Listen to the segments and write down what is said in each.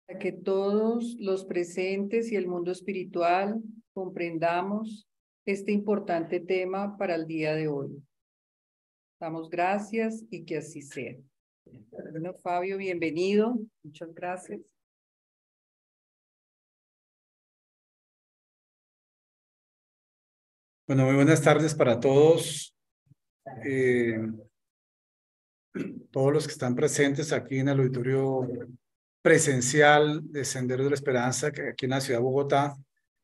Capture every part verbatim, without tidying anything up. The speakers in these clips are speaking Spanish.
Para que todos los presentes y el mundo espiritual comprendamos este importante tema para el día de hoy. Damos gracias y que así sea. Bueno, Fabio, bienvenido. Muchas gracias. Bueno, muy buenas tardes para todos, eh, todos los que están presentes aquí en el auditorio presencial de Sendero de la Esperanza, que aquí en la ciudad de Bogotá,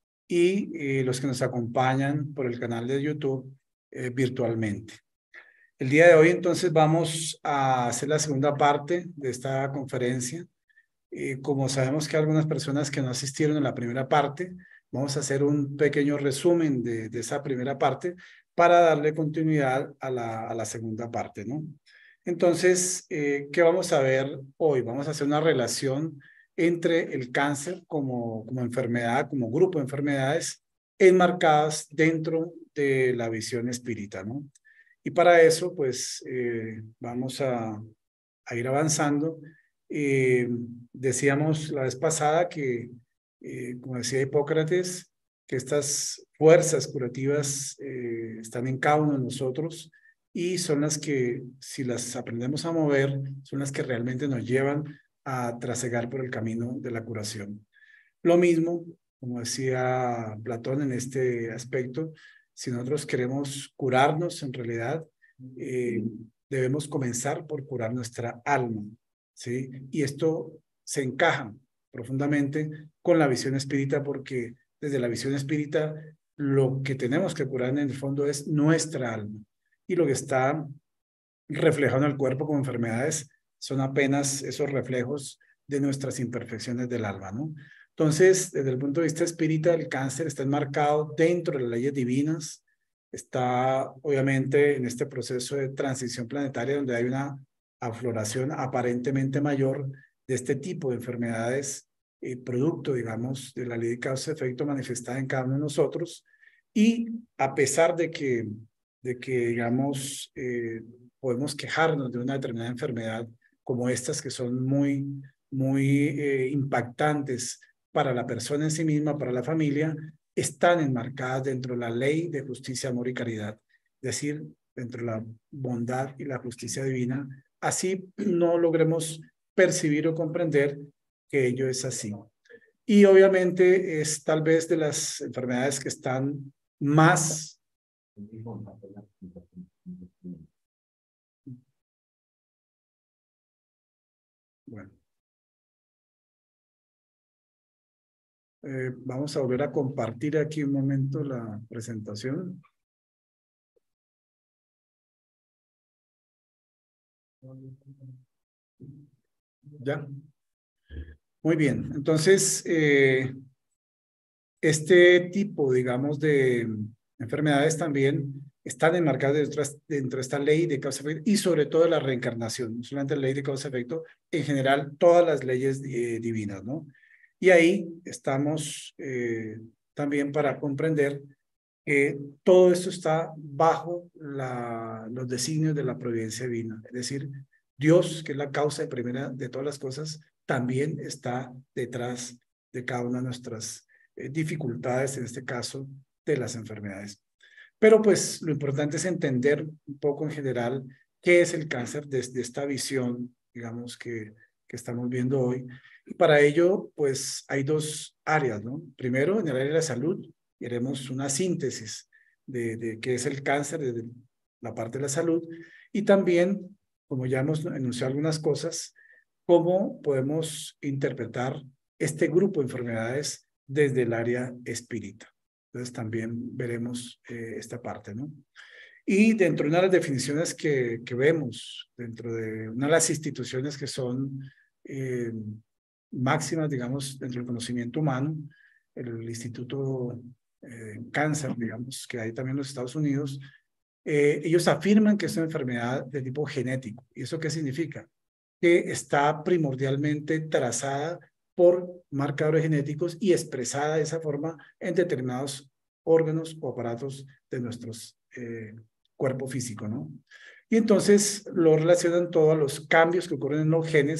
y eh, los que nos acompañan por el canal de YouTube eh, virtualmente. El día de hoy, entonces, vamos a hacer la segunda parte de esta conferencia. Eh, como sabemos que algunas personas que no asistieron en la primera parte, vamos a hacer un pequeño resumen de, de esa primera parte para darle continuidad a la, a la segunda parte, ¿no? Entonces, eh, ¿qué vamos a ver hoy? Vamos a hacer una relación entre el cáncer como, como enfermedad, como grupo de enfermedades enmarcadas dentro de la visión espírita, ¿no? Y para eso, pues, eh, vamos a, a ir avanzando. Eh, decíamos la vez pasada que, eh, como decía Hipócrates, que estas fuerzas curativas eh, están en cada uno de nosotros y son las que, si las aprendemos a mover, son las que realmente nos llevan a trasegar por el camino de la curación. Lo mismo, como decía Platón en este aspecto, si nosotros queremos curarnos en realidad, eh, debemos comenzar por curar nuestra alma, ¿sí? Y esto se encaja profundamente con la visión espírita, porque desde la visión espírita lo que tenemos que curar en el fondo es nuestra alma, y lo que está reflejado en el cuerpo como enfermedades son apenas esos reflejos de nuestras imperfecciones del alma, ¿no? Entonces, desde el punto de vista espírita, el cáncer está enmarcado dentro de las leyes divinas, está obviamente en este proceso de transición planetaria donde hay una afloración aparentemente mayor de este tipo de enfermedades, eh, producto, digamos, de la ley de causa-efecto manifestada en cada uno de nosotros. Y a pesar de que, de que digamos, eh, podemos quejarnos de una determinada enfermedad como estas que son muy, muy eh, impactantes para la persona en sí misma, para la familia, están enmarcadas dentro de la ley de justicia, amor y caridad, es decir, dentro de la bondad y la justicia divina. Así no logremos percibir o comprender que ello es así. Y obviamente es tal vez de las enfermedades que están más bueno. Eh, vamos a volver a compartir aquí un momento la presentación. ¿Ya? Muy bien. Entonces, eh, este tipo, digamos, de enfermedades también están enmarcadas dentro, dentro de esta ley de causa-efecto y sobre todo la reencarnación, no solamente la ley de causa-efecto, en general todas las leyes eh, divinas, ¿no? Y ahí estamos eh, también para comprender que todo esto está bajo la, los designios de la providencia divina. Es decir, Dios, que es la causa primera de todas las cosas, también está detrás de cada una de nuestras eh, dificultades, en este caso, de las enfermedades. Pero pues lo importante es entender un poco en general qué es el cáncer desde esta visión, digamos, que, que estamos viendo hoy. Y para ello, pues hay dos áreas, ¿no? Primero, en el área de la salud, haremos una síntesis de, de qué es el cáncer desde la parte de la salud y también, como ya hemos enunciado algunas cosas, cómo podemos interpretar este grupo de enfermedades desde el área espírita. Entonces también veremos eh, esta parte, ¿no? Y dentro de una de las definiciones que, que vemos, dentro de una de las instituciones que son eh, máximas, digamos, dentro del conocimiento humano, el Instituto eh, Cáncer, digamos, que hay también en los Estados Unidos, eh, ellos afirman que es una enfermedad de tipo genético. ¿Y eso qué significa? Que está primordialmente trazada por marcadores genéticos y expresada de esa forma en determinados órganos o aparatos de nuestros eh, cuerpo físico, ¿no? Y entonces lo relacionan todo a los cambios que ocurren en los genes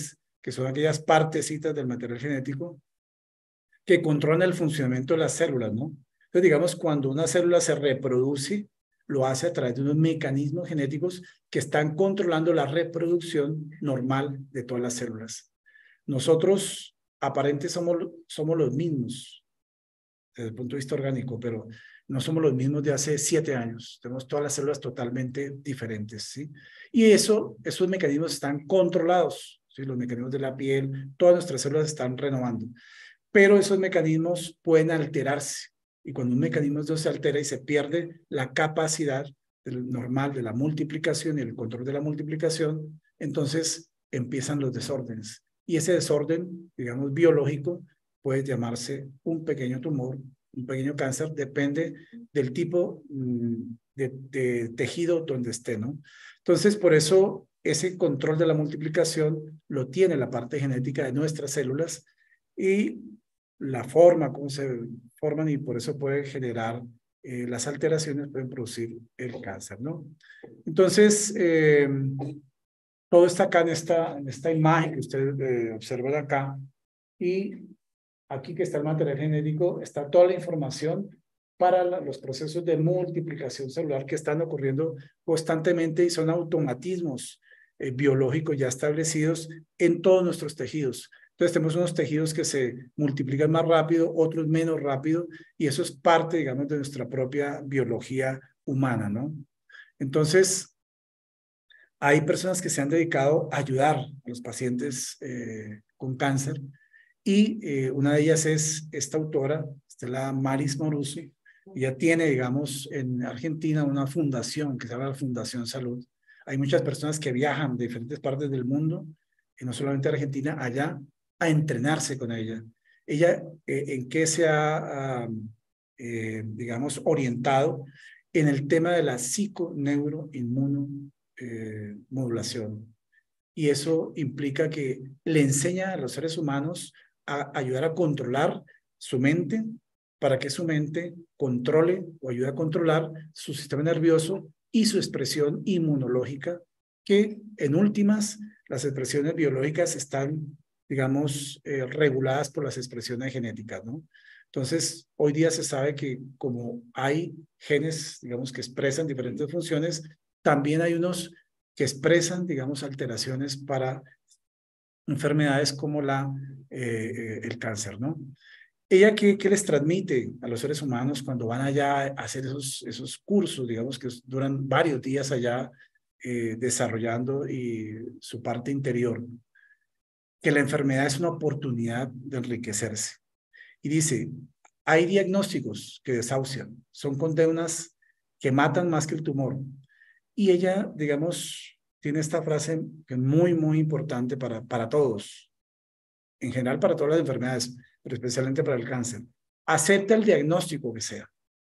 que son aquellas partecitas del material genético que controlan el funcionamiento de las células, ¿no? Entonces, digamos, cuando una célula se reproduce, lo hace a través de unos mecanismos genéticos que están controlando la reproducción normal de todas las células. Nosotros, aparentemente, somos, somos los mismos desde el punto de vista orgánico, pero no somos los mismos de hace siete años. Tenemos todas las células totalmente diferentes, ¿sí? Y eso, esos mecanismos están controlados, ¿sí? Los mecanismos de la piel, todas nuestras células están renovando. Pero esos mecanismos pueden alterarse. Y cuando un mecanismo se altera y se pierde la capacidad del normal de la multiplicación y el control de la multiplicación, entonces empiezan los desórdenes. Y ese desorden, digamos, biológico, puede llamarse un pequeño tumor, un pequeño cáncer, depende del tipo de, de tejido donde esté, ¿no? Entonces, por eso, ese control de la multiplicación lo tiene la parte genética de nuestras células y la forma, cómo se forman, y por eso puede generar eh, las alteraciones, pueden producir el cáncer, ¿no? Entonces, eh, todo está acá en esta, en esta imagen que ustedes eh, observan acá, y aquí que está el material genético, está toda la información para la, los procesos de multiplicación celular que están ocurriendo constantemente y son automatismos eh, biológicos ya establecidos en todos nuestros tejidos. Entonces tenemos unos tejidos que se multiplican más rápido, otros menos rápido, y eso es parte, digamos, de nuestra propia biología humana, ¿no? Entonces, hay personas que se han dedicado a ayudar a los pacientes eh, con cáncer, y eh, una de ellas es esta autora, Stella Maris Moruzzi. Ella tiene, digamos, en Argentina una fundación que se llama la Fundación Salud. Hay muchas personas que viajan de diferentes partes del mundo, y no solamente Argentina, allá, a entrenarse con ella. Ella, eh, ¿en qué se ha, uh, eh, digamos, orientado? En el tema de la psiconeuroinmunomodulación. Eh, y eso implica que le enseña a los seres humanos a ayudar a controlar su mente, para que su mente controle o ayude a controlar su sistema nervioso y su expresión inmunológica, que en últimas las expresiones biológicas están, digamos, eh, reguladas por las expresiones genéticas, ¿no? Entonces, hoy día se sabe que como hay genes, digamos, que expresan diferentes funciones, también hay unos que expresan, digamos, alteraciones para enfermedades como la, eh, el cáncer, ¿no? ¿Ella qué, qué les transmite a los seres humanos cuando van allá a hacer esos, esos cursos, digamos, que duran varios días allá eh, desarrollando y su parte interior? Que la enfermedad es una oportunidad de enriquecerse. Y dice, hay diagnósticos que desahucian, son condenas que matan más que el tumor. Y ella, digamos, tiene esta frase que es muy, muy importante para, para todos, en general para todas las enfermedades, pero especialmente para el cáncer. Acepta el diagnóstico que sea,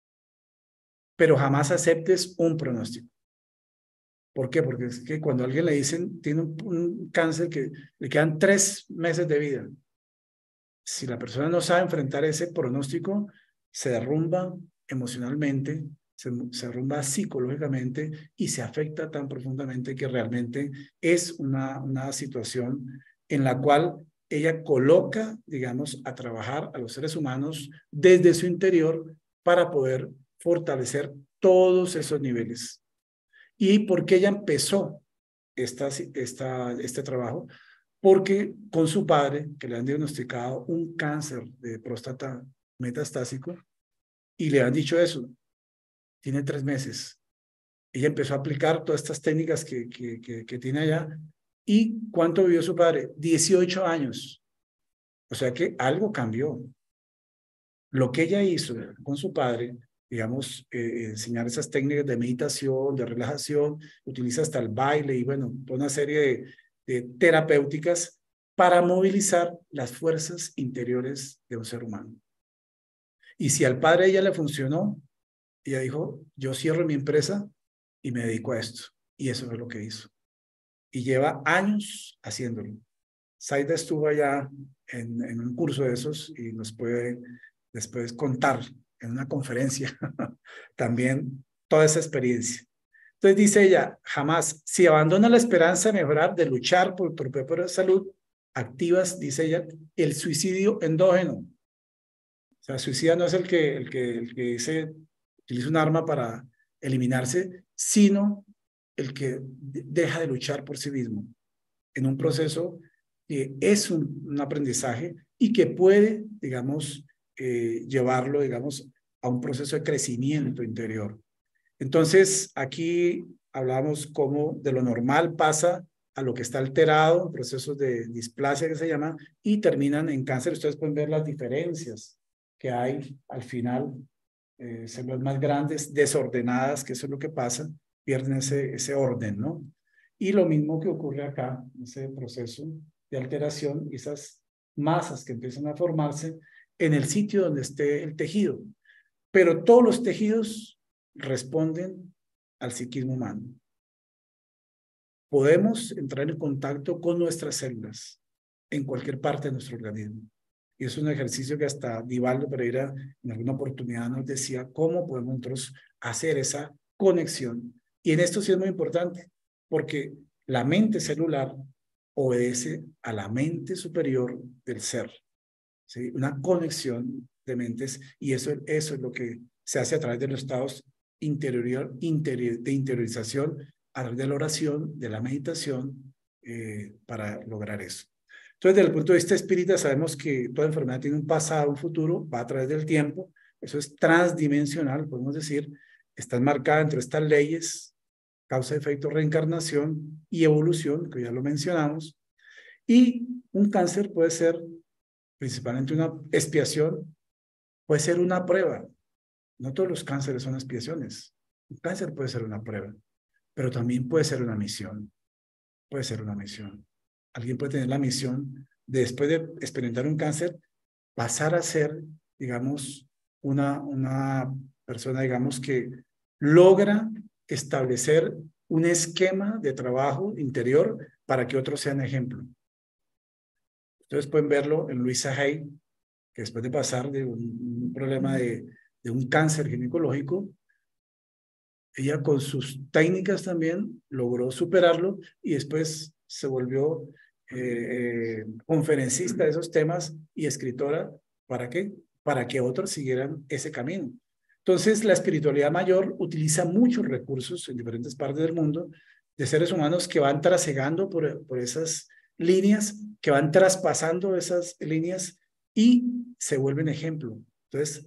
pero jamás aceptes un pronóstico. ¿Por qué? Porque es que cuando a alguien le dicen tiene un, un cáncer que le quedan tres meses de vida, si la persona no sabe enfrentar ese pronóstico, se derrumba emocionalmente, se, se derrumba psicológicamente y se afecta tan profundamente que realmente es una, una situación en la cual ella coloca, digamos, a trabajar a los seres humanos desde su interior para poder fortalecer todos esos niveles. ¿Y por qué ella empezó esta, esta, este trabajo? Porque con su padre, que le han diagnosticado un cáncer de próstata metastásico, y le han dicho eso, tiene tres meses. Ella empezó a aplicar todas estas técnicas que, que, que, que tiene allá. ¿Y cuánto vivió su padre? dieciocho años. O sea que algo cambió. Lo que ella hizo con su padre, digamos, eh, enseñar esas técnicas de meditación, de relajación, utiliza hasta el baile y bueno, toda una serie de, de terapéuticas para movilizar las fuerzas interiores de un ser humano. Y si al padre de ella le funcionó, ella dijo, yo cierro mi empresa y me dedico a esto. Y eso es lo que hizo. Y lleva años haciéndolo. Zaida estuvo allá en, en un curso de esos y nos puede después contar en una conferencia también toda esa experiencia. Entonces dice ella, jamás, si abandona la esperanza de mejorar, de luchar por tu propia salud, activas, dice ella, el suicidio endógeno. O sea, suicida no es el que, el que, el que dice, utiliza un arma para eliminarse, sino el que deja de luchar por sí mismo en un proceso que es un, un aprendizaje y que puede, digamos, eh, llevarlo, digamos, a un proceso de crecimiento interior. Entonces, aquí hablamos cómo de lo normal pasa a lo que está alterado, procesos de displasia que se llama, y terminan en cáncer. Ustedes pueden ver las diferencias que hay al final, eh, células más grandes, desordenadas, que eso es lo que pasa, pierden ese, ese orden, ¿no? Y lo mismo que ocurre acá, ese proceso de alteración, esas masas que empiezan a formarse en el sitio donde esté el tejido. Pero todos los tejidos responden al psiquismo humano. Podemos entrar en contacto con nuestras células en cualquier parte de nuestro organismo. Y es un ejercicio que hasta Divaldo Pereira en alguna oportunidad nos decía cómo podemos nosotros hacer esa conexión. Y en esto sí es muy importante, porque la mente celular obedece a la mente superior del ser. ¿Sí? Una conexión de mentes, y eso, eso es lo que se hace a través de los estados interior, interior, de interiorización, a través de la oración, de la meditación, eh, para lograr eso. Entonces, desde el punto de vista espírita, sabemos que toda enfermedad tiene un pasado, un futuro, va a través del tiempo, eso es transdimensional, podemos decir, está enmarcada entre estas leyes, causa, efecto, reencarnación y evolución, que ya lo mencionamos, y un cáncer puede ser principalmente una expiación, puede ser una prueba. No todos los cánceres son expiaciones. Un cáncer puede ser una prueba, pero también puede ser una misión. Puede ser una misión. Alguien puede tener la misión de, después de experimentar un cáncer, pasar a ser, digamos, una, una persona, digamos, que logra establecer un esquema de trabajo interior para que otros sean ejemplo. Ustedes pueden verlo en Luisa Hay, que después de pasar de un, un problema de, de un cáncer ginecológico, ella con sus técnicas también logró superarlo y después se volvió eh, eh, conferencista de esos temas y escritora. ¿Para qué? Para que otros siguieran ese camino. Entonces, la espiritualidad mayor utiliza muchos recursos en diferentes partes del mundo de seres humanos que van trasegando por, por esas líneas, que van traspasando esas líneas y se vuelven ejemplo. Entonces,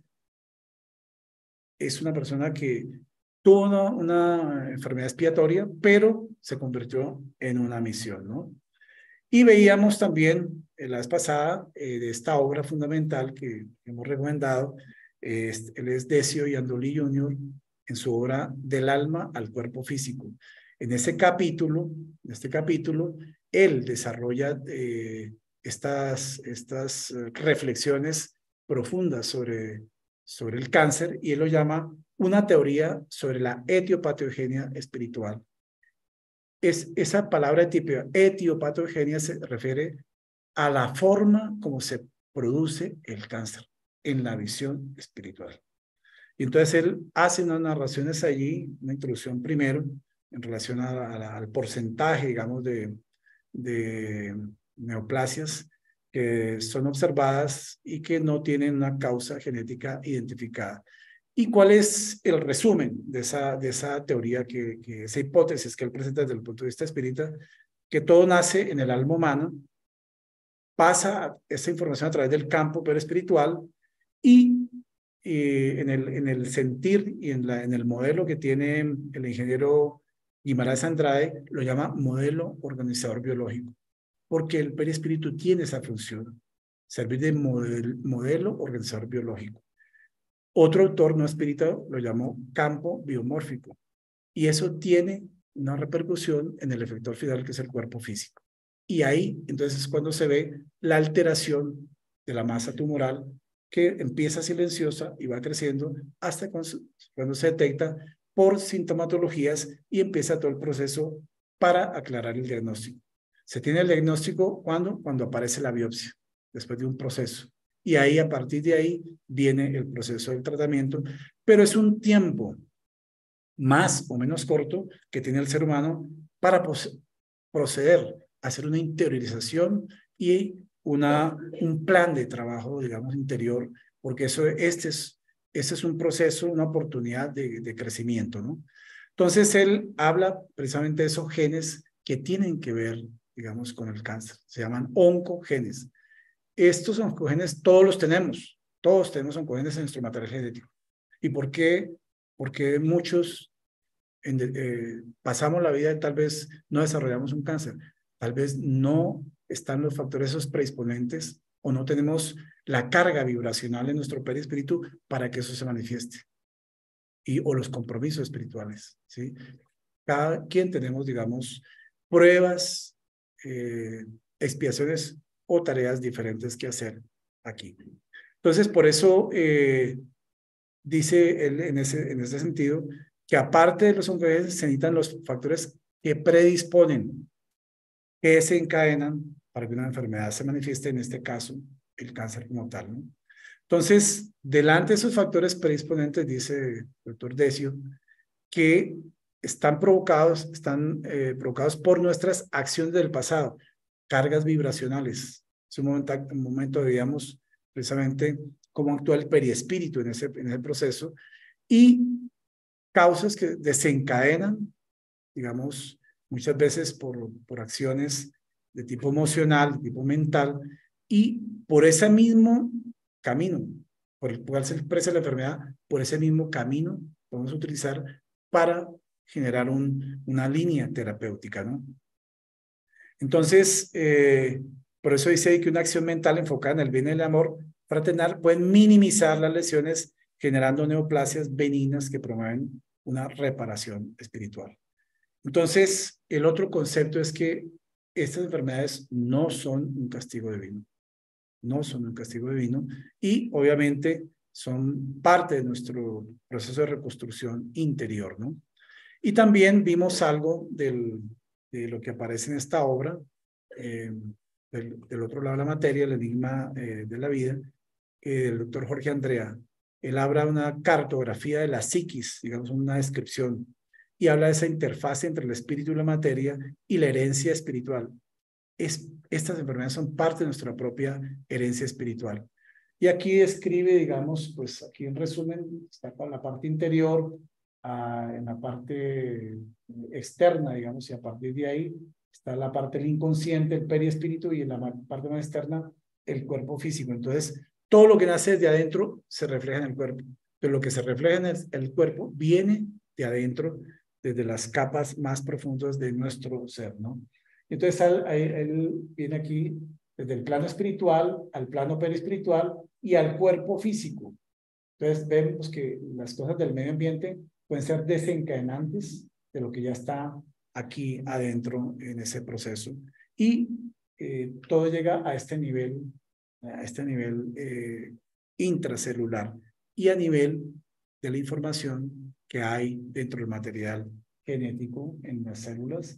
es una persona que tuvo una, una enfermedad expiatoria, pero se convirtió en una misión, ¿no? Y veíamos también eh, la vez pasada eh, de esta obra fundamental que hemos recomendado, eh, él es Decio Yandoli junior en su obra Del alma al cuerpo físico. En ese capítulo, en este capítulo, él desarrolla eh, estas, estas reflexiones profundas sobre, sobre el cáncer y él lo llama una teoría sobre la etiopatogenia espiritual. Es, esa palabra etiopatogenia se refiere a la forma como se produce el cáncer en la visión espiritual. Y entonces él hace unas narraciones allí, una introducción primero, en relación a la, a la, al porcentaje, digamos, de, de neoplasias que son observadas y que no tienen una causa genética identificada. ¿Y cuál es el resumen de esa, de esa teoría, que, que esa hipótesis que él presenta desde el punto de vista espírita? Que todo nace en el alma humana, pasa esa información a través del campo perespiritual y eh, en, el, en el sentir y en, la, en el modelo que tiene el ingeniero Guimarães Andrade, lo llama modelo organizador biológico, porque el perispíritu tiene esa función, servir de model, modelo organizador biológico. Otro autor no espírita lo llamó campo biomórfico, y eso tiene una repercusión en el efector final, que es el cuerpo físico. Y ahí, entonces, es cuando se ve la alteración de la masa tumoral, que empieza silenciosa y va creciendo hasta cuando, cuando se detecta por sintomatologías y empieza todo el proceso para aclarar el diagnóstico. Se tiene el diagnóstico cuando, cuando aparece la biopsia, después de un proceso. Y ahí, a partir de ahí, viene el proceso del tratamiento, pero es un tiempo más o menos corto que tiene el ser humano para proceder a hacer una interiorización y una, un plan de trabajo, digamos, interior, porque eso, este, es, este es un proceso, una oportunidad de, de crecimiento, ¿no? Entonces, él habla precisamente de esos genes que tienen que ver, digamos, con el cáncer. Se llaman oncogenes. Estos oncogenes todos los tenemos. Todos tenemos oncogenes en nuestro material genético. ¿Y por qué? Porque muchos en, eh, pasamos la vida y tal vez no desarrollamos un cáncer. Tal vez no están los factores esos predisponentes o no tenemos la carga vibracional en nuestro perispíritu para que eso se manifieste. Y, o los compromisos espirituales, ¿sí? Cada quien tenemos, digamos, pruebas, eh, expiaciones o tareas diferentes que hacer aquí. Entonces, por eso eh, dice él en ese, en ese sentido que aparte de los oncogenes se necesitan los factores que predisponen, que desencadenan para que una enfermedad se manifieste, en este caso, el cáncer como tal, ¿no? Entonces, delante de esos factores predisponentes, dice el doctor Decio, que están provocados, están eh, provocados por nuestras acciones del pasado, cargas vibracionales. Es un momento, un momento veíamos precisamente cómo actúa el periespíritu en ese, en ese proceso y causas que desencadenan, digamos, muchas veces por, por acciones de tipo emocional, de tipo mental, y por ese mismo camino, por el cual se expresa la enfermedad, por ese mismo camino podemos utilizar para generar un, una línea terapéutica, ¿no? Entonces, eh, por eso dice ahí que una acción mental enfocada en el bien y el amor fraternal puede minimizar las lesiones generando neoplasias benignas que promueven una reparación espiritual. Entonces, el otro concepto es que estas enfermedades no son un castigo divino, no son un castigo divino y obviamente son parte de nuestro proceso de reconstrucción interior, ¿no? Y también vimos algo del, de lo que aparece en esta obra, eh, del, del otro lado de la materia, el enigma eh, de la vida, eh, del doctor Jorge Andrea. Él habla de una cartografía de la psiquis, digamos una descripción, y habla de esa interfaz entre el espíritu y la materia y la herencia espiritual. Es, estas enfermedades son parte de nuestra propia herencia espiritual. Y aquí describe, digamos, pues aquí en resumen, está con la parte interior, uh, en la parte externa, digamos, y a partir de ahí está la parte del inconsciente, el periespíritu, y en la parte más externa, el cuerpo físico. Entonces, todo lo que nace desde adentro se refleja en el cuerpo, pero lo que se refleja en el, el cuerpo viene de adentro, desde las capas más profundas de nuestro ser, ¿no? Entonces, él, él viene aquí desde el plano espiritual al plano perispiritual y al cuerpo físico. Entonces, vemos que las cosas del medio ambiente pueden ser desencadenantes de lo que ya está aquí adentro en ese proceso. Y eh, todo llega a este nivel, a este nivel eh, intracelular y a nivel de la información que hay dentro del material genético en las células.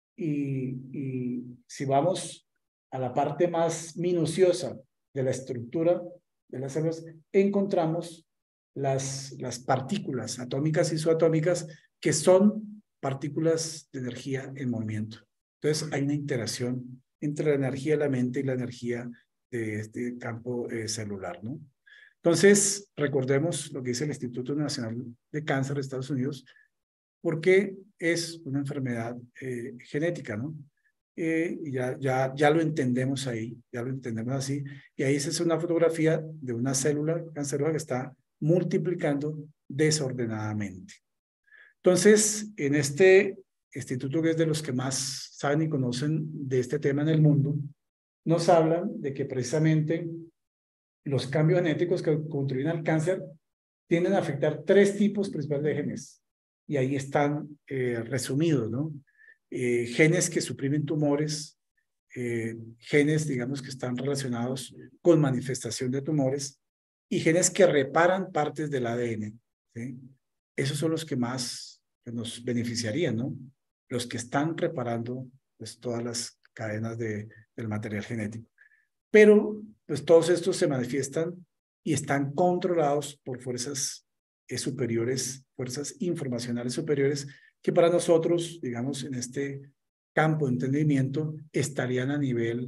Y, y si vamos a la parte más minuciosa de la estructura de las células, encontramos las, las partículas atómicas y subatómicas, que son partículas de energía en movimiento. Entonces, hay una interacción entre la energía de la mente y la energía de este campo eh, celular, ¿no? Entonces, recordemos lo que dice el Instituto Nacional de Cáncer de Estados Unidos, porque es una enfermedad eh, genética, ¿no? Eh, ya, ya, ya lo entendemos ahí, ya lo entendemos así, y ahí se hace una fotografía de una célula cancerosa que está multiplicando desordenadamente. Entonces, en este instituto, que es de los que más saben y conocen de este tema en el mundo, nos hablan de que precisamente los cambios genéticos que contribuyen al cáncer tienden a afectar tres tipos principales de genes. Y ahí están eh, resumidos, ¿no? Eh, genes que suprimen tumores, eh, genes, digamos, que están relacionados con manifestación de tumores y genes que reparan partes del A D N, ¿sí? Esos son los que más nos beneficiarían, ¿no? Los que están reparando pues, todas las cadenas de, del material genético. Pero, pues, todos estos se manifiestan y están controlados por fuerzas eh, superiores, fuerzas informacionales superiores, que para nosotros, digamos, en este campo de entendimiento, estarían a nivel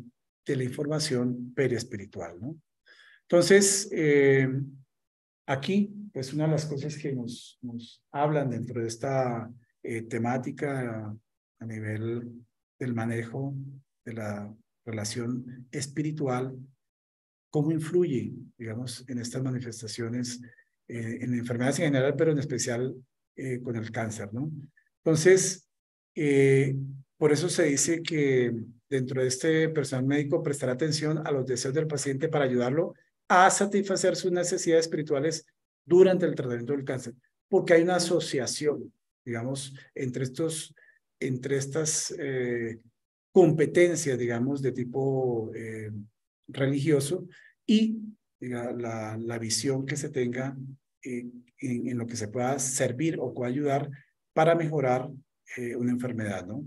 de la información periespiritual, ¿no? Entonces, eh, aquí, pues una de las cosas que nos, nos hablan dentro de esta eh, temática a nivel del manejo de la relación espiritual, cómo influye, digamos, en estas manifestaciones, eh, en enfermedades en general, pero en especial eh, con el cáncer, ¿no? Entonces, eh, por eso se dice que dentro de este personal médico prestará atención a los deseos del paciente para ayudarlo a satisfacer sus necesidades espirituales durante el tratamiento del cáncer, porque hay una asociación, digamos, entre estos, entre estas eh, competencias, digamos, de tipo eh, religioso y diga, la, la visión que se tenga eh, en, en lo que se pueda servir o pueda ayudar para mejorar eh, una enfermedad, ¿no?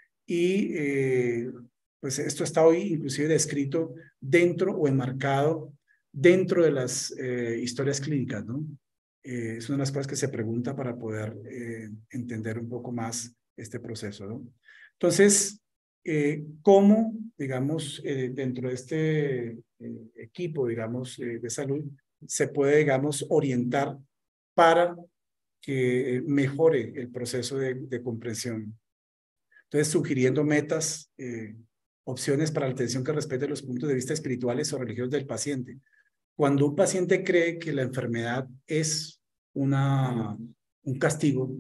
Y eh, pues esto está hoy inclusive descrito dentro o enmarcado dentro de las eh, historias clínicas, ¿no? Eh, es una de las cosas que se pregunta para poder eh, entender un poco más este proceso, ¿no? Entonces, eh, ¿cómo, digamos, eh, dentro de este eh, equipo, digamos, eh, de salud, se puede, digamos, orientar para que mejore el proceso de, de comprensión? Entonces, sugiriendo metas, eh, opciones para la atención que respete los puntos de vista espirituales o religiosos del paciente. Cuando un paciente cree que la enfermedad es una, un castigo,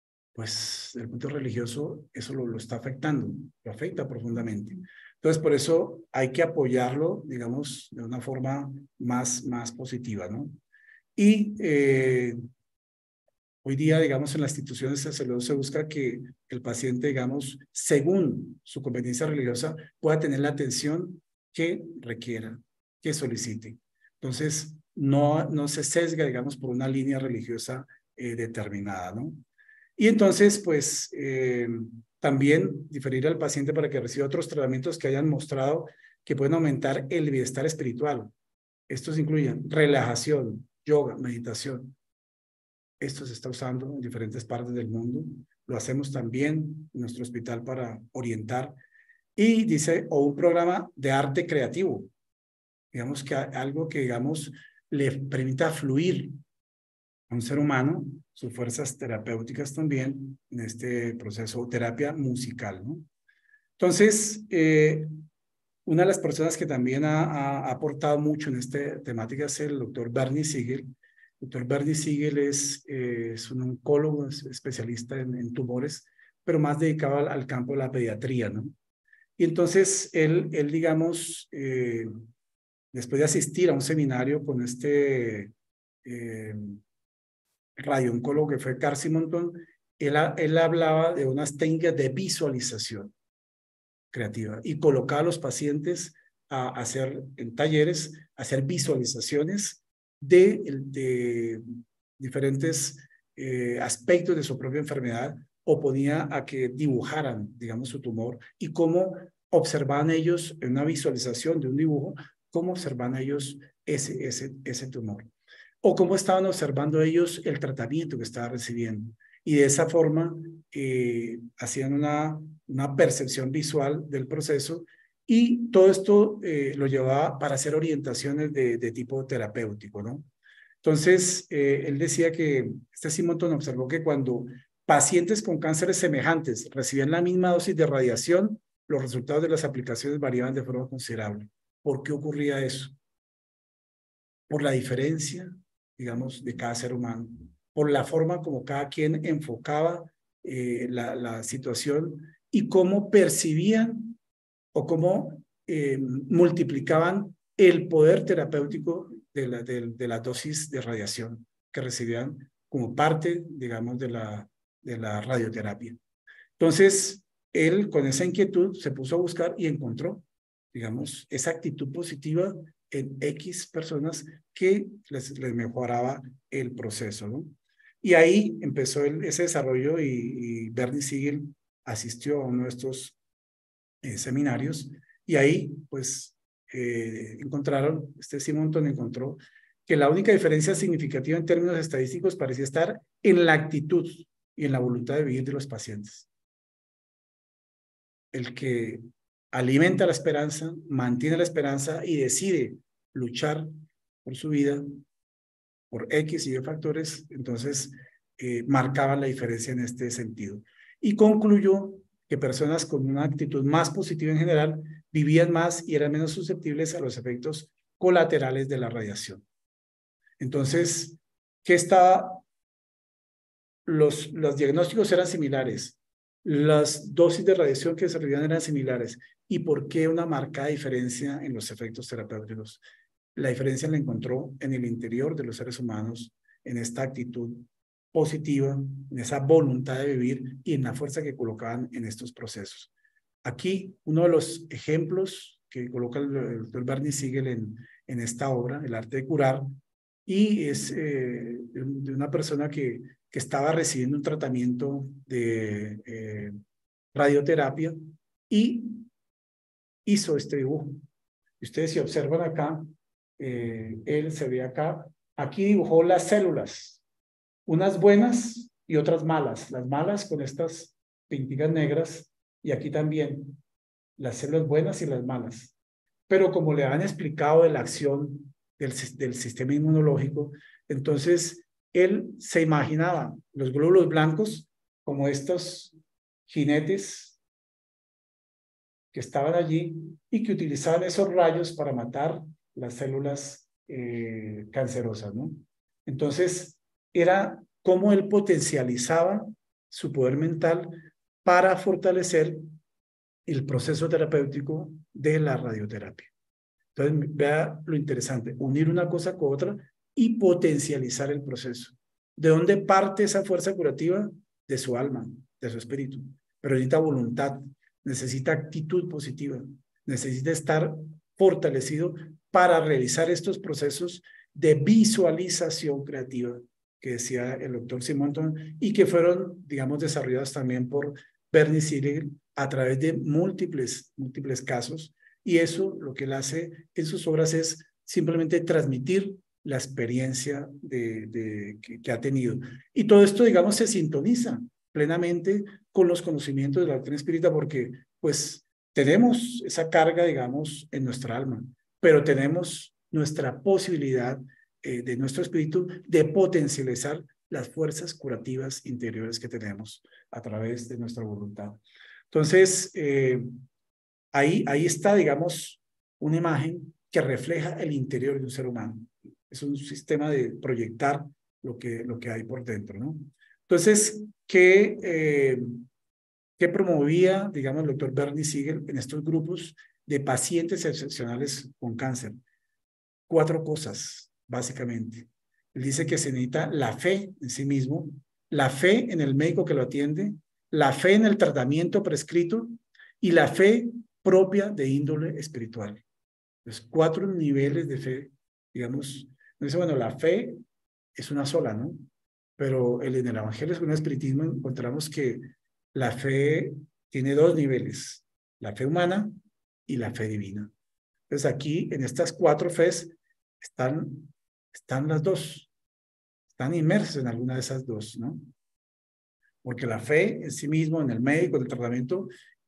pues desde el punto religioso eso lo, lo está afectando, lo afecta profundamente. Entonces, por eso hay que apoyarlo, digamos, de una forma más, más positiva, ¿no? Y eh, hoy día, digamos, en las instituciones de salud se busca que el paciente, digamos, según su competencia religiosa, pueda tener la atención que requiera, que solicite. Entonces, no, no se sesga, digamos, por una línea religiosa eh, determinada, ¿no? Y entonces, pues, eh, también diferir al paciente para que reciba otros tratamientos que hayan mostrado que pueden aumentar el bienestar espiritual. Estos incluyen relajación, yoga, meditación. Esto se está usando en diferentes partes del mundo. Lo hacemos también en nuestro hospital para orientar. Y dice, o un programa de arte creativo. Digamos que algo que, digamos, le permita fluir a un ser humano sus fuerzas terapéuticas también en este proceso, terapia musical, ¿no? Entonces, eh, una de las personas que también ha, ha aportado mucho en esta temática es el doctor Bernie Siegel. El doctor Bernie Siegel es, eh, es un oncólogo, es especialista en, en tumores, pero más dedicado al, al campo de la pediatría, ¿no? Y entonces él, él digamos, eh, después de asistir a un seminario con este eh, radiooncólogo que fue Carl Simonton, él, él hablaba de unas técnicas de visualización creativa y colocaba a los pacientes a hacer en talleres, a hacer visualizaciones de, de diferentes eh, aspectos de su propia enfermedad o ponía a que dibujaran, digamos, su tumor y cómo observaban ellos en una visualización de un dibujo, cómo observaban ellos ese, ese, ese tumor o cómo estaban observando ellos el tratamiento que estaba recibiendo. Y de esa forma eh, hacían una, una percepción visual del proceso y todo esto eh, lo llevaba para hacer orientaciones de, de tipo terapéutico, ¿no? Entonces, eh, él decía que este Simonton observó que cuando pacientes con cánceres semejantes recibían la misma dosis de radiación, los resultados de las aplicaciones variaban de forma considerable. ¿Por qué ocurría eso? Por la diferencia, digamos, de cada ser humano, por la forma como cada quien enfocaba eh, la, la situación y cómo percibían o cómo eh, multiplicaban el poder terapéutico de la, de, de la dosis de radiación que recibían como parte, digamos, de la, de la radioterapia. Entonces, él con esa inquietud se puso a buscar y encontró, digamos, esa actitud positiva en X personas que les, les mejoraba el proceso, ¿no? Y ahí empezó el, ese desarrollo y, y Bernie Siegel asistió a uno de estos eh, seminarios y ahí, pues, eh, encontraron, este Simonton encontró que la única diferencia significativa en términos estadísticos parecía estar en la actitud y en la voluntad de vivir de los pacientes. El que alimenta la esperanza, mantiene la esperanza y decide luchar por su vida, por X y Y factores, entonces eh, marcaban la diferencia en este sentido. Y concluyó que personas con una actitud más positiva en general vivían más y eran menos susceptibles a los efectos colaterales de la radiación. Entonces, ¿qué estaba? Los, los diagnósticos eran similares, las dosis de radiación que se recibían eran similares. ¿Y por qué una marcada diferencia en los efectos terapéuticos? La diferencia la encontró en el interior de los seres humanos, en esta actitud positiva, en esa voluntad de vivir y en la fuerza que colocaban en estos procesos. Aquí, uno de los ejemplos que coloca el, el doctor Bernie Siegel en, en esta obra, El arte de curar, y es eh, de una persona que, que estaba recibiendo un tratamiento de eh, radioterapia y hizo este dibujo. Ustedes si observan acá, eh, él se ve acá, aquí dibujó las células, unas buenas y otras malas. Las malas con estas pintigas negras y aquí también las células buenas y las malas. Pero como le han explicado de la acción del, del sistema inmunológico, entonces él se imaginaba los glóbulos blancos como estos jinetes que estaban allí y que utilizaban esos rayos para matar las células eh, cancerosas, ¿no? Entonces, era cómo él potencializaba su poder mental para fortalecer el proceso terapéutico de la radioterapia. Entonces, vea lo interesante, unir una cosa con otra y potencializar el proceso. ¿De dónde parte esa fuerza curativa? De su alma, de su espíritu. Pero necesita voluntad, necesita actitud positiva, necesita estar fortalecido para realizar estos procesos de visualización creativa que decía el doctor Simonton y que fueron, digamos, desarrollados también por Bernie Siegel a través de múltiples, múltiples casos. Y eso lo que él hace en sus obras es simplemente transmitir la experiencia de, de, que, que ha tenido. Y todo esto, digamos, se sintoniza plenamente con los conocimientos de la doctrina espírita porque, pues, tenemos esa carga, digamos, en nuestra alma, pero tenemos nuestra posibilidad eh, de nuestro espíritu de potencializar las fuerzas curativas interiores que tenemos a través de nuestra voluntad. Entonces, eh, ahí, ahí está, digamos, una imagen que refleja el interior de un ser humano. Es un sistema de proyectar lo que, lo que hay por dentro, ¿no? Entonces, ¿qué, eh, ¿qué promovía, digamos, el doctor Bernie Siegel en estos grupos de pacientes excepcionales con cáncer? Cuatro cosas, básicamente. Él dice que se necesita la fe en sí mismo, la fe en el médico que lo atiende, la fe en el tratamiento prescrito y la fe propia de índole espiritual. Los cuatro niveles de fe, digamos. Dice, bueno, la fe es una sola, ¿no? Pero en el Evangelio según el Espiritismo encontramos que la fe tiene dos niveles, la fe humana y la fe divina. Entonces aquí, en estas cuatro fes, están, están las dos, están inmersas en alguna de esas dos, ¿no? Porque la fe en sí mismo, en el médico, en el tratamiento,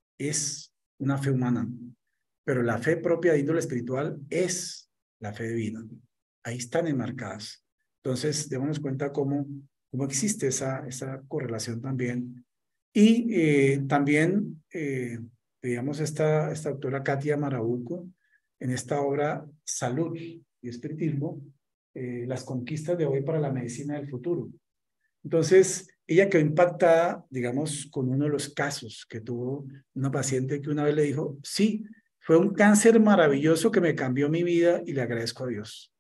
es una fe humana, pero la fe propia de índole espiritual es la fe divina. Ahí están enmarcadas. Entonces, démonos cuenta cómo, cómo existe esa, esa correlación también. Y eh, también, eh, digamos, esta, esta autora Katia Marabuco, en esta obra Salud y Espiritismo, eh, las conquistas de hoy para la medicina del futuro. Entonces, ella quedó impactada, digamos, con uno de los casos que tuvo una paciente que una vez le dijo, sí, fue un cáncer maravilloso que me cambió mi vida y le agradezco a Dios.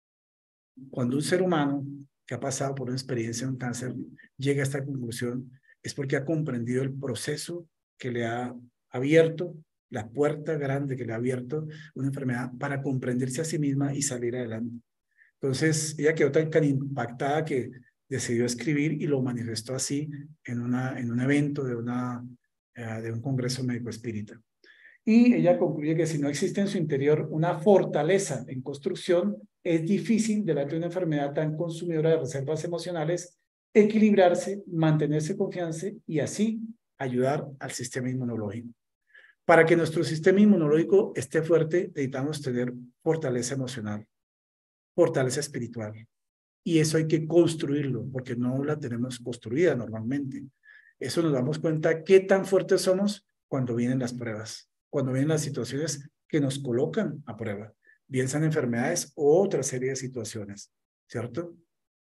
Cuando un ser humano que ha pasado por una experiencia de un cáncer llega a esta conclusión, es porque ha comprendido el proceso que le ha abierto, la puerta grande que le ha abierto una enfermedad para comprenderse a sí misma y salir adelante. Entonces, ella quedó tan, tan impactada que decidió escribir y lo manifestó así en, una, en un evento de, una, uh, de un congreso médico espírita. Y ella concluye que si no existe en su interior una fortaleza en construcción, es difícil delante de una enfermedad tan consumidora de reservas emocionales equilibrarse, mantenerse confianza y así ayudar al sistema inmunológico. Para que nuestro sistema inmunológico esté fuerte, necesitamos tener fortaleza emocional, fortaleza espiritual. Y eso hay que construirlo, porque no la tenemos construida normalmente. Eso nos damos cuenta qué tan fuertes somos cuando vienen las pruebas, cuando vienen las situaciones que nos colocan a prueba, bien sean enfermedades o otra serie de situaciones, ¿cierto?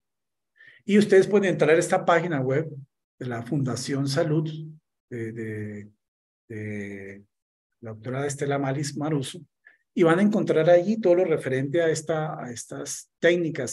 Y ustedes pueden entrar a esta página web de la Fundación Salud de, de, de la doctora Estela Malis Maruso, y van a encontrar allí todo lo referente a, esta, a estas técnicas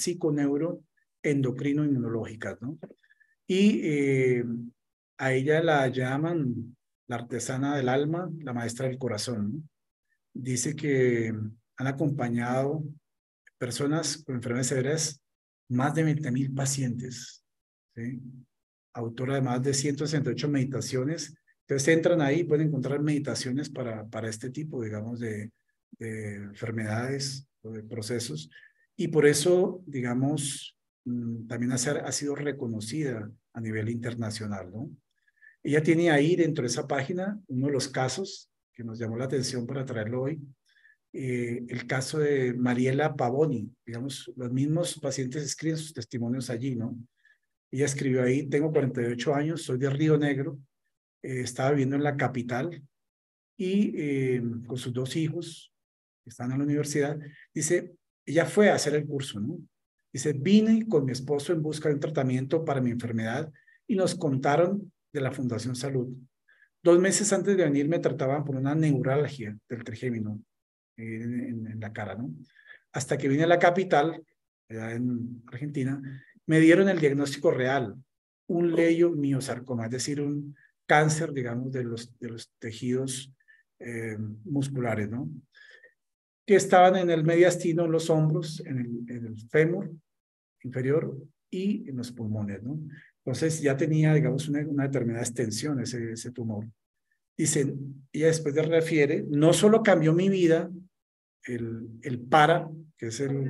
psiconeuroendocrino-inmunológicas, ¿no? Y eh, a ella la llaman la artesana del alma, la maestra del corazón, ¿no? Dice que han acompañado personas con enfermedades severas, más de veinte mil pacientes, ¿sí? Autora de más de ciento sesenta y ocho meditaciones. Entonces entran ahí y pueden encontrar meditaciones para, para este tipo, digamos, de, de enfermedades o de procesos. Y por eso, digamos, también ha, ha sido reconocida a nivel internacional, ¿no? Ella tiene ahí dentro de esa página uno de los casos que nos llamó la atención para traerlo hoy, eh, el caso de Mariela Pavoni. Digamos, los mismos pacientes escriben sus testimonios allí, ¿no? Ella escribió ahí: tengo cuarenta y ocho años, soy de Río Negro, eh, estaba viviendo en la capital y eh, con sus dos hijos que están en la universidad. Dice, ella fue a hacer el curso, ¿no? Dice, vine con mi esposo en busca de un tratamiento para mi enfermedad y nos contaron de la Fundación Salud. Dos meses antes de venir me trataban por una neuralgia del trigémino eh, en, en la cara, ¿no? Hasta que vine a la capital, allá en Argentina, me dieron el diagnóstico real, un leiomiosarcoma, es decir, un cáncer, digamos, de los, de los tejidos eh, musculares, ¿no? Que estaban en el mediastino, en los hombros, en el, en el fémur inferior y en los pulmones, ¿no? Entonces ya tenía, digamos, una, una determinada extensión ese, ese tumor. Dice, ella después de refiere, no solo cambió mi vida, el, el PARA, que es el...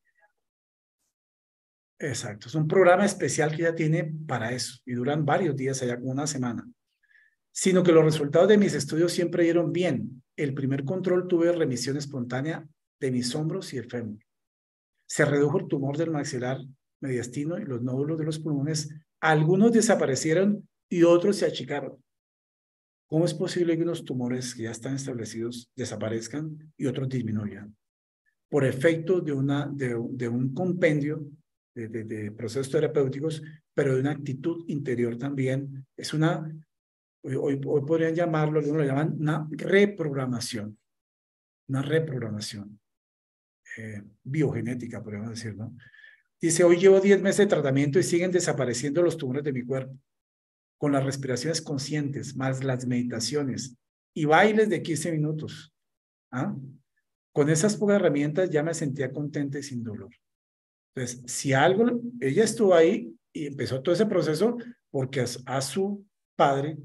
Exacto, es un programa especial que ella tiene para eso y duran varios días allá, como una semana. Sino que los resultados de mis estudios siempre dieron bien. El primer control tuve remisión espontánea de mis hombros y el fémur. Se redujo el tumor del maxilar mediastino y los nódulos de los pulmones. Algunos desaparecieron y otros se achicaron. ¿Cómo es posible que unos tumores que ya están establecidos desaparezcan y otros disminuyan? Por efecto de, una, de, de un compendio de, de, de procesos terapéuticos, pero de una actitud interior también. Es una, hoy, hoy, hoy podrían llamarlo, algunos lo llaman una reprogramación, una reprogramación eh, biogenética, podríamos decir, ¿no? Dice, hoy llevo diez meses de tratamiento y siguen desapareciendo los tumores de mi cuerpo, con las respiraciones conscientes, más las meditaciones y bailes de quince minutos. ¿Ah? Con esas pocas herramientas ya me sentía contenta y sin dolor. Entonces, si algo, ella estuvo ahí y empezó todo ese proceso porque a, a su padre,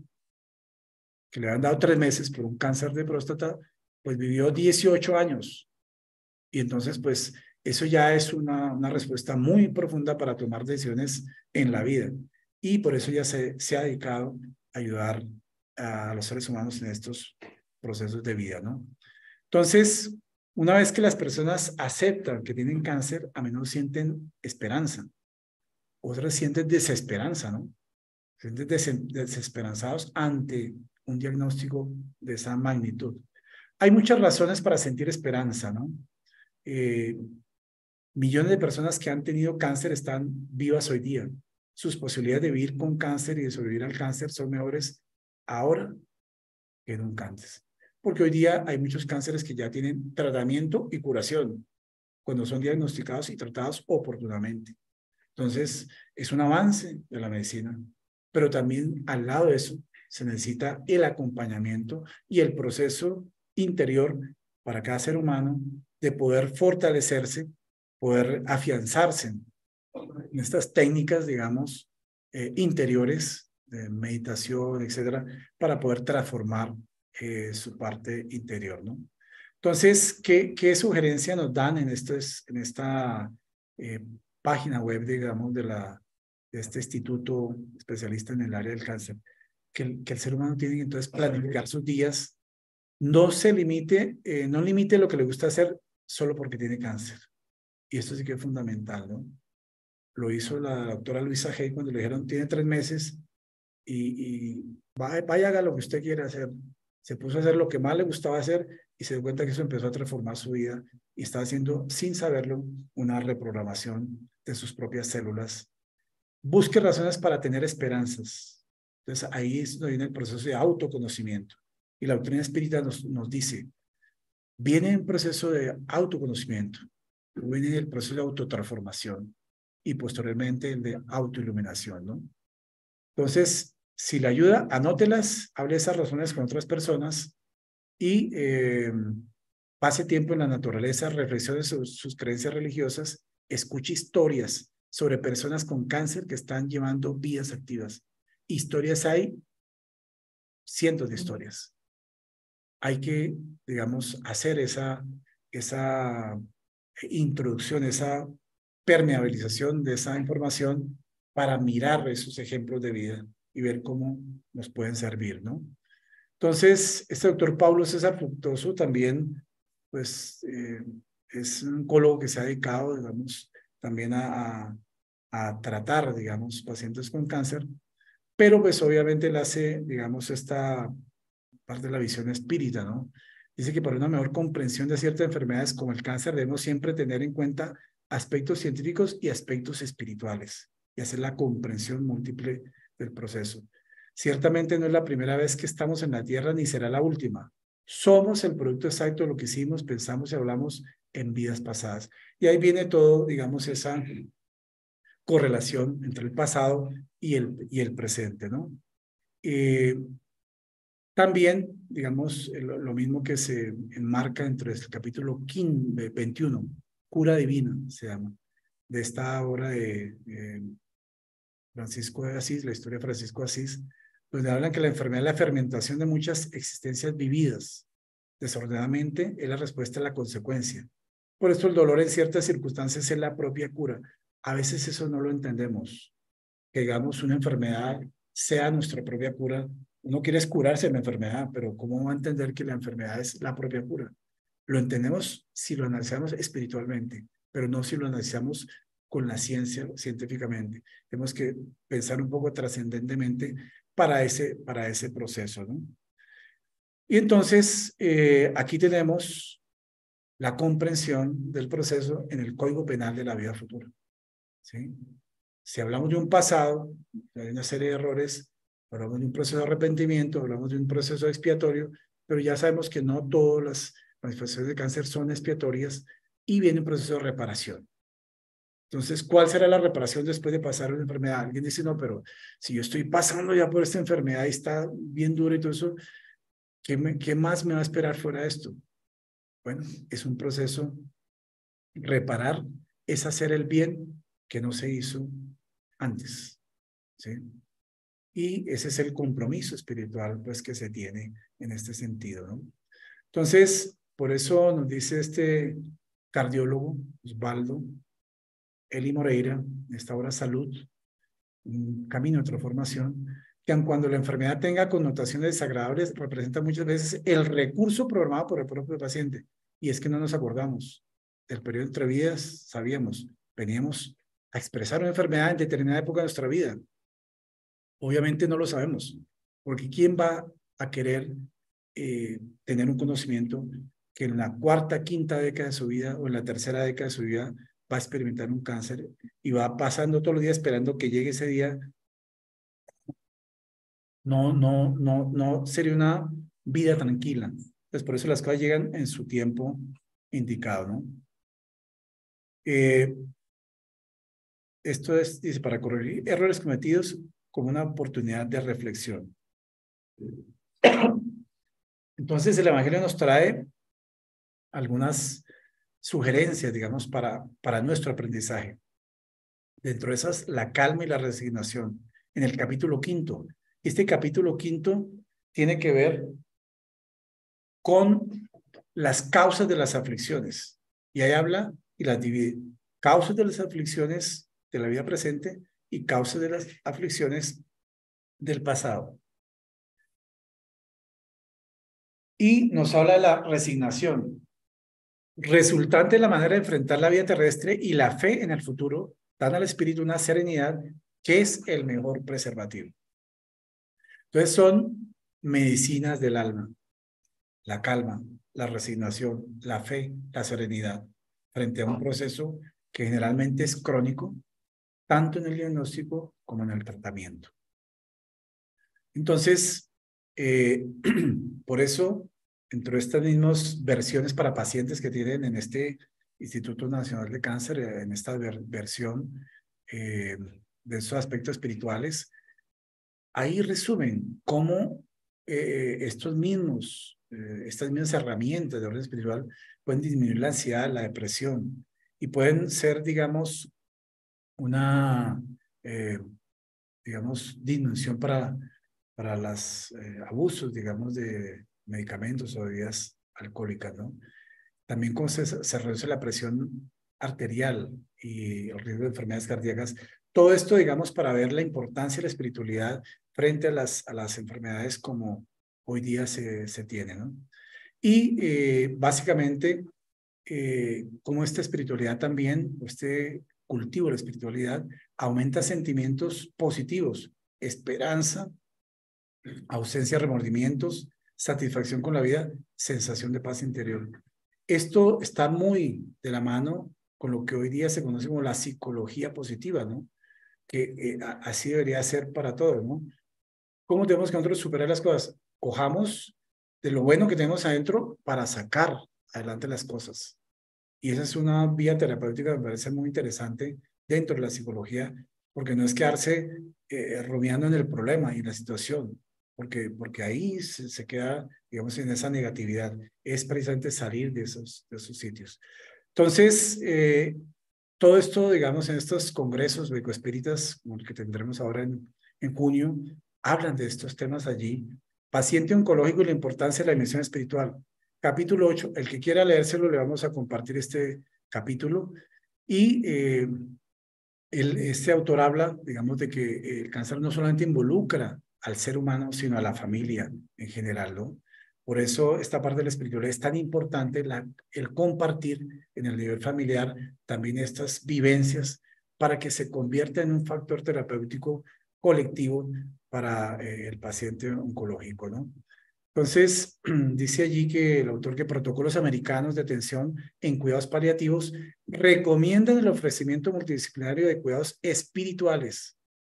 que le habían dado tres meses por un cáncer de próstata, pues vivió dieciocho años. Y entonces, pues, eso ya es una, una respuesta muy profunda para tomar decisiones en la vida. Y por eso ya se, se ha dedicado a ayudar a los seres humanos en estos procesos de vida, ¿no? Entonces, una vez que las personas aceptan que tienen cáncer, a menudo sienten esperanza. Otras sienten desesperanza, ¿no? Sienten des desesperanzados ante un diagnóstico de esa magnitud. Hay muchas razones para sentir esperanza, ¿no? Eh, millones de personas que han tenido cáncer están vivas hoy día. Sus posibilidades de vivir con cáncer y de sobrevivir al cáncer son mejores ahora que nunca antes. Porque hoy día hay muchos cánceres que ya tienen tratamiento y curación cuando son diagnosticados y tratados oportunamente. Entonces, es un avance de la medicina. Pero también al lado de eso se necesita el acompañamiento y el proceso interior para cada ser humano de poder fortalecerse, poder afianzarse en estas técnicas, digamos, eh, interiores de meditación, etcétera, para poder transformar eh, su parte interior, ¿no? Entonces, ¿qué, qué sugerencia nos dan en, estos, en esta eh, página web, digamos, de, la, de este instituto especialista en el área del cáncer? Que el, que el ser humano tiene que entonces planificar sus días no se limite, eh, no limite lo que le gusta hacer solo porque tiene cáncer. Y esto sí que es fundamental, ¿no? Lo hizo la doctora Luisa Hay cuando le dijeron, tiene tres meses y, y vaya, vaya, haga lo que usted quiera hacer. Se puso a hacer lo que más le gustaba hacer y se dio cuenta que eso empezó a transformar su vida y está haciendo, sin saberlo, una reprogramación de sus propias células. Busque razones para tener esperanzas. Entonces ahí es donde viene el proceso de autoconocimiento. Y la doctrina espírita nos, nos dice, viene un proceso de autoconocimiento, viene el proceso de autotransformación y posteriormente el de autoiluminación, ¿no? Entonces, si le ayuda, anótelas, hable esas razones con otras personas y eh, pase tiempo en la naturaleza, reflexione sobre sus creencias religiosas, escuche historias sobre personas con cáncer que están llevando vidas activas. Historias hay, cientos de historias. Hay que, digamos, hacer esa, esa introducción, esa permeabilización de esa información para mirar esos ejemplos de vida y ver cómo nos pueden servir, ¿no? Entonces, este doctor Pablo César Fructuoso también, pues, eh, es un oncólogo que se ha dedicado, digamos, también a, a, a tratar, digamos, pacientes con cáncer, pero pues obviamente él hace, digamos, esta parte de la visión espírita, ¿no? Dice que para una mejor comprensión de ciertas enfermedades como el cáncer debemos siempre tener en cuenta aspectos científicos y aspectos espirituales y hacer la comprensión múltiple del proceso. Ciertamente no es la primera vez que estamos en la Tierra ni será la última. Somos el producto exacto de lo que hicimos, pensamos y hablamos en vidas pasadas. Y ahí viene todo, digamos, esa correlación entre el pasado y el, y el presente, ¿no? Eh, También, digamos, lo, lo mismo que se enmarca entre el capítulo veintiuno, Cura Divina, se llama, de esta obra de eh, Francisco de Asís, la historia de Francisco de Asís, donde hablan que la enfermedad es la fermentación de muchas existencias vividas desordenadamente, es la respuesta a la consecuencia. Por eso el dolor en ciertas circunstancias es la propia cura. A veces eso no lo entendemos, que digamos una enfermedad sea nuestra propia cura. Uno quiere curarse de la enfermedad, pero ¿cómo va a entender que la enfermedad es la propia cura? Lo entendemos si lo analizamos espiritualmente, pero no si lo analizamos con la ciencia, científicamente. Tenemos que pensar un poco trascendentemente para ese, para ese proceso, ¿no? Y entonces, eh, aquí tenemos la comprensión del proceso en el Código Penal de la vida futura, ¿sí? Si hablamos de un pasado, hay una serie de errores, hablamos de un proceso de arrepentimiento, hablamos de un proceso expiatorio, pero ya sabemos que no todas las manifestaciones de cáncer son expiatorias y viene un proceso de reparación. Entonces, ¿cuál será la reparación después de pasar una enfermedad? Alguien dice, no, pero si yo estoy pasando ya por esta enfermedad y está bien dura y todo eso, ¿qué, me, qué más me va a esperar fuera de esto? Bueno, es un proceso. Reparar es hacer el bien que no se hizo antes, ¿sí? Y ese es el compromiso espiritual, pues, que se tiene en este sentido, ¿no? Entonces, por eso nos dice este cardiólogo, Osvaldo Eli Moreira, en esta obra Salud, un camino de transformación, que aun cuando la enfermedad tenga connotaciones desagradables, representa muchas veces el recurso programado por el propio paciente. Y es que no nos acordamos. Del periodo entre vidas, sabíamos, veníamos a expresar una enfermedad en determinada época de nuestra vida. Obviamente no lo sabemos, porque ¿quién va a querer eh, tener un conocimiento que en la cuarta, quinta década de su vida o en la tercera década de su vida va a experimentar un cáncer y va pasando todos los días esperando que llegue ese día? No, no, no, no sería una vida tranquila. Pues por eso las cosas llegan en su tiempo indicado, ¿no? Eh, esto es, dice, para corregir errores cometidos como una oportunidad de reflexión. Entonces el Evangelio nos trae algunas sugerencias, digamos, para, para nuestro aprendizaje. Dentro de esas, la calma y la resignación. En el capítulo quinto. Este capítulo quinto tiene que ver con las causas de las aflicciones. Y ahí habla y las divide. Causas de las aflicciones de la vida presente y causas de las aflicciones del pasado. y nos habla de la resignación, resultante de la manera de enfrentar la vida terrestre y la fe en el futuro, dan al espíritu una serenidad que es el mejor preservativo. Entonces son medicinas del alma, la calma, la resignación, la fe, la serenidad, frente a un proceso que generalmente es crónico, tanto en el diagnóstico como en el tratamiento. Entonces, eh, por eso, entre estas mismas versiones para pacientes que tienen en este Instituto Nacional de Cáncer, en esta ver versión eh, de esos aspectos espirituales, ahí resumen cómo eh, estos mismos, eh, estas mismas herramientas de orden espiritual pueden disminuir la ansiedad, la depresión, y pueden ser, digamos, una, eh, digamos, disminución para, para los eh, abusos, digamos, de medicamentos o bebidas alcohólicas, ¿no? También cómo se, se reduce la presión arterial y el riesgo de enfermedades cardíacas. Todo esto, digamos, para ver la importancia de la espiritualidad frente a las, a las enfermedades como hoy día se, se tiene, ¿no? Y eh, básicamente, eh, cómo esta espiritualidad también, este cultivo de la espiritualidad, aumenta sentimientos positivos, esperanza, ausencia de remordimientos, satisfacción con la vida, sensación de paz interior. Esto está muy de la mano con lo que hoy día se conoce como la psicología positiva, ¿no? Que eh, así debería ser para todos, ¿no? ¿Cómo tenemos que nosotros superar las cosas? Cojamos de lo bueno que tenemos adentro para sacar adelante las cosas. Y esa es una vía terapéutica que me parece muy interesante dentro de la psicología, porque no es quedarse eh, rumiando en el problema y en la situación, porque, porque ahí se, se queda, digamos, en esa negatividad. Es precisamente salir de esos, de esos sitios. Entonces, eh, todo esto, digamos, en estos congresos becoespíritas, como el que tendremos ahora en, en junio, hablan de estos temas allí. Paciente oncológico y la importancia de la dimensión espiritual. Capítulo ocho, el que quiera leérselo, le vamos a compartir este capítulo. Y eh, el, este autor habla, digamos, de que el cáncer no solamente involucra al ser humano, sino a la familia en general, ¿no? Por eso esta parte de la espiritualidad es tan importante, la, el compartir en el nivel familiar también estas vivencias para que se convierta en un factor terapéutico colectivo para eh, el paciente oncológico, ¿no? Entonces, dice allí que el autor que protocolos americanos de atención en cuidados paliativos recomiendan el ofrecimiento multidisciplinario de cuidados espirituales.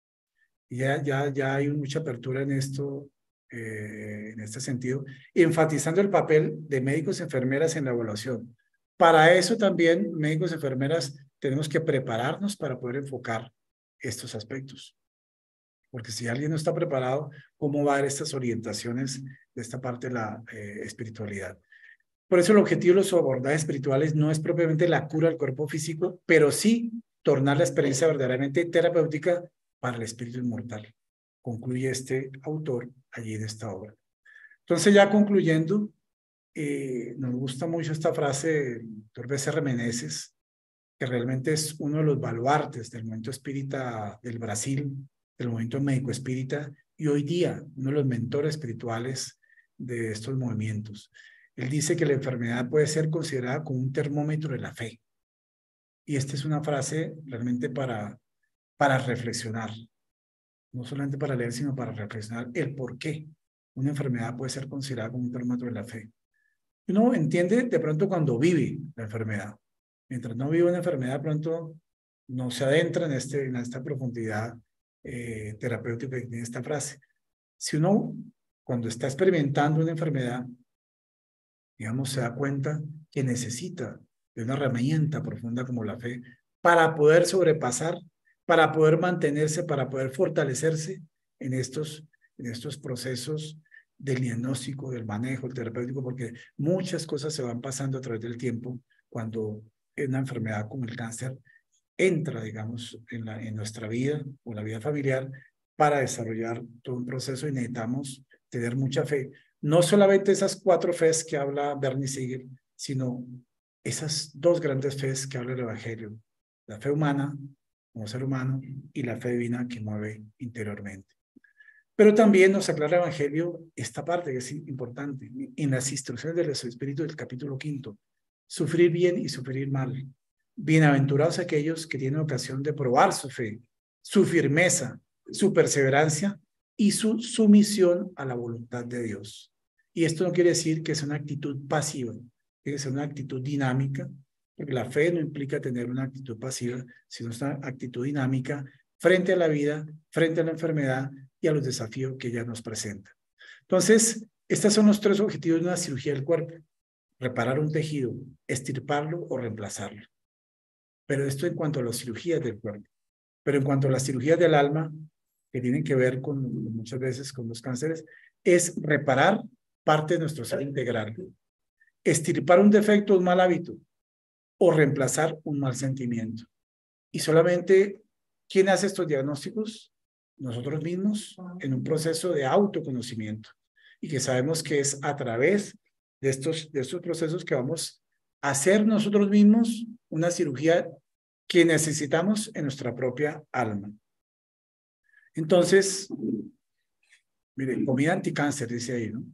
Y ya, ya, ya hay mucha apertura en esto, eh, en este sentido, enfatizando el papel de médicos y enfermeras en la evaluación. Para eso también, médicos y enfermeras, tenemos que prepararnos para poder enfocar estos aspectos. Porque si alguien no está preparado, ¿cómo va a dar estas orientaciones de esta parte de la eh, espiritualidad? Por eso el objetivo de los abordajes espirituales no es propiamente la cura del cuerpo físico, pero sí tornar la experiencia verdaderamente terapéutica para el espíritu inmortal. Concluye este autor allí de esta obra. Entonces, ya concluyendo, eh, nos gusta mucho esta frase del doctor Becerra Meneses, que realmente es uno de los baluartes del movimiento espírita del Brasil, del movimiento médico espírita, y hoy día uno de los mentores espirituales de estos movimientos. Él dice que la enfermedad puede ser considerada como un termómetro de la fe. Y esta es una frase realmente para, para reflexionar, no solamente para leer, sino para reflexionar el por qué una enfermedad puede ser considerada como un termómetro de la fe. Uno entiende de pronto cuando vive la enfermedad. Mientras no vive una enfermedad, de pronto no se adentra en, este, en esta profundidad eh, terapéutica que tiene esta frase. Si uno, cuando está experimentando una enfermedad, digamos, se da cuenta que necesita de una herramienta profunda como la fe para poder sobrepasar, para poder mantenerse, para poder fortalecerse en estos, en estos procesos del diagnóstico, del manejo, el terapéutico, porque muchas cosas se van pasando a través del tiempo cuando una enfermedad como el cáncer entra, digamos, en, la, en nuestra vida o la vida familiar para desarrollar todo un proceso y necesitamos tener mucha fe. No solamente esas cuatro fes que habla Bernie Siegel, sino esas dos grandes fes que habla el Evangelio. La fe humana como ser humano y la fe divina que mueve interiormente. Pero también nos aclara el Evangelio esta parte que es importante. En las instrucciones del Espíritu del capítulo quinto, sufrir bien y sufrir mal. Bienaventurados aquellos que tienen ocasión de probar su fe, su firmeza, su perseverancia y su sumisión a la voluntad de Dios. Y esto no quiere decir que es una actitud pasiva, tiene que ser una actitud dinámica, porque la fe no implica tener una actitud pasiva, sino una actitud dinámica frente a la vida, frente a la enfermedad y a los desafíos que ella nos presenta. Entonces, estos son los tres objetivos de una cirugía del cuerpo: reparar un tejido, extirparlo o reemplazarlo. Pero esto en cuanto a las cirugías del cuerpo. Pero en cuanto a las cirugías del alma, que tienen que ver con, muchas veces con los cánceres, es reparar parte de nuestro ser integral, extirpar un defecto, un mal hábito, o reemplazar un mal sentimiento. Y solamente, ¿quién hace estos diagnósticos? Nosotros mismos, en un proceso de autoconocimiento. Y que sabemos que es a través de estos, de estos procesos que vamos a hacer nosotros mismos una cirugía que necesitamos en nuestra propia alma. Entonces, miren, comida anticáncer, dice ahí, ¿no?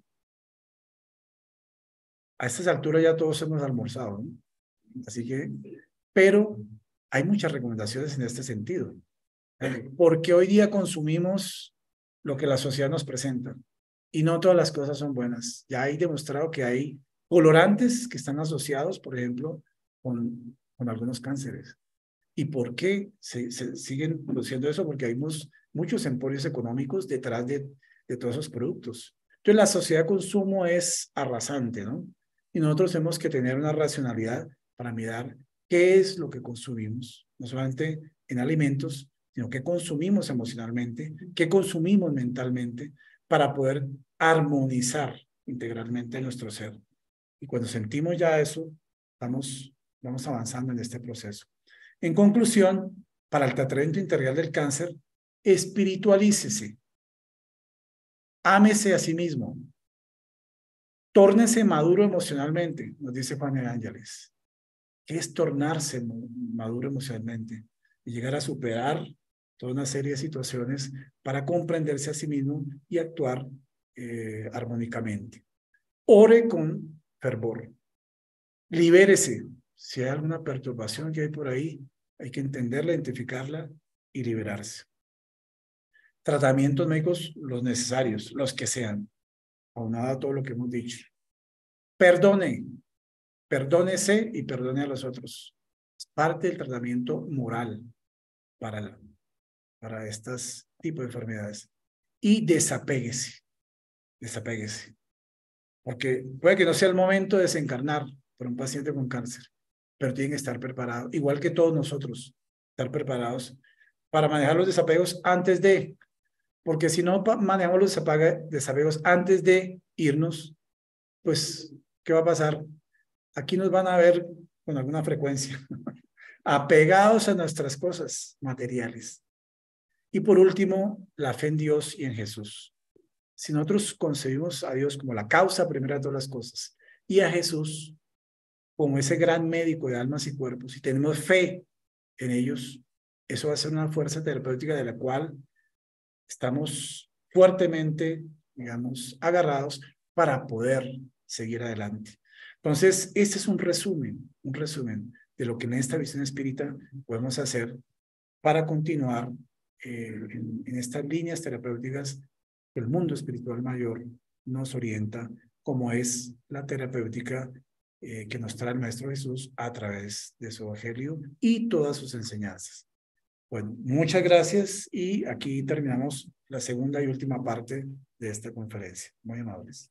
A estas alturas ya todos hemos almorzado, ¿no? Así que, pero hay muchas recomendaciones en este sentido. Porque hoy día consumimos lo que la sociedad nos presenta y no todas las cosas son buenas. Ya hay demostrado que hay colorantes que están asociados, por ejemplo, con, con algunos cánceres. ¿Y por qué se, se siguen produciendo eso? Porque hay muchos, muchos emporios económicos detrás de, de todos esos productos. Entonces, la sociedad de consumo es arrasante, ¿no? Y nosotros tenemos que tener una racionalidad para mirar qué es lo que consumimos, no solamente en alimentos, sino qué consumimos emocionalmente, qué consumimos mentalmente, para poder armonizar integralmente nuestro ser. Y cuando sentimos ya eso, vamos, vamos avanzando en este proceso. En conclusión, para el tratamiento integral del cáncer, espiritualícese, ámese a sí mismo, tórnese maduro emocionalmente, nos dice Juan Ángeles. ¿Qué es tornarse maduro emocionalmente? Y llegar a superar toda una serie de situaciones para comprenderse a sí mismo y actuar eh, armónicamente. Ore con fervor. Libérese. Si hay alguna perturbación que hay por ahí, hay que entenderla, identificarla y liberarse. Tratamientos médicos, los necesarios, los que sean, aunado a todo lo que hemos dicho. Perdone, perdónese y perdone a los otros. Es parte del tratamiento moral para, la, para estos tipos de enfermedades. Y desapéguese, desapéguese. Porque puede que no sea el momento de desencarnar por un paciente con cáncer, pero tienen que estar preparados, igual que todos nosotros, estar preparados para manejar los desapegos antes de, porque si no manejamos los desapegos antes de irnos, pues, ¿qué va a pasar? Aquí nos van a ver con alguna frecuencia, apegados a nuestras cosas materiales. Y por último, la fe en Dios y en Jesús. Si nosotros concebimos a Dios como la causa primera de todas las cosas y a Jesús como ese gran médico de almas y cuerpos, y tenemos fe en ellos, eso va a ser una fuerza terapéutica de la cual estamos fuertemente, digamos, agarrados para poder seguir adelante. Entonces, este es un resumen, un resumen de lo que en esta visión espírita podemos hacer para continuar eh, en, en estas líneas terapéuticas que el mundo espiritual mayor nos orienta, como es la terapéutica eh, que nos trae el Maestro Jesús a través de su Evangelio y todas sus enseñanzas. Bueno, muchas gracias y aquí terminamos la segunda y última parte de esta conferencia. Muy amables.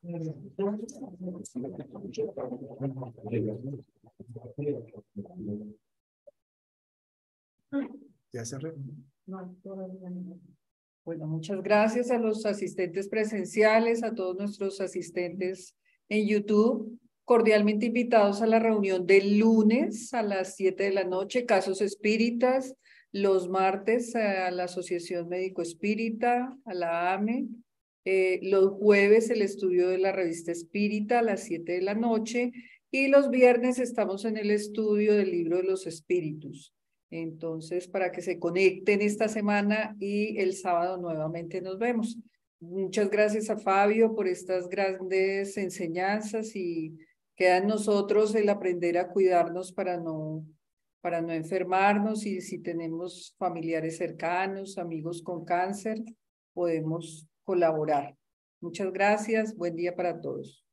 ¿Ya cerré? No, todavía no. Bueno, muchas gracias a los asistentes presenciales, a todos nuestros asistentes en YouTube. Cordialmente invitados a la reunión del lunes a las siete de la noche, Casos Espíritas. Los martes a la Asociación Médico Espírita, a la A M E. Eh, los jueves el estudio de la revista Espírita a las siete de la noche. Y los viernes estamos en el estudio del Libro de los Espíritus. Entonces, para que se conecten esta semana y el sábado nuevamente nos vemos. Muchas gracias a Fabio por estas grandes enseñanzas y queda en nosotros el aprender a cuidarnos para no, para no enfermarnos y si tenemos familiares cercanos, amigos con cáncer, podemos colaborar. Muchas gracias. Buen día para todos.